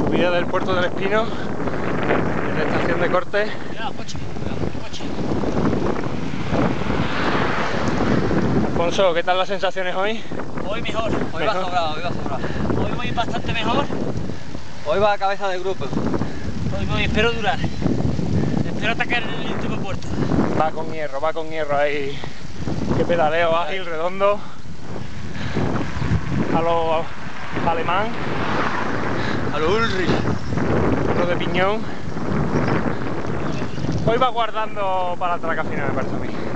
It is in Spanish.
Subida del Puerto del Espino, en la estación de corte. Cuidado, coche, coche. Alfonso, ¿qué tal las sensaciones hoy? Hoy mejor, hoy va sobrado, Hoy voy bastante mejor. Hoy va a cabeza de grupo. Hoy voy, espero durar. Espero atacar en el último puerto. Va con hierro ahí. Qué pedaleo ágil, redondo. A lo alemán. A lo Ulrich. Uno de piñón. Hoy va guardando para la traca final, me parece a mí.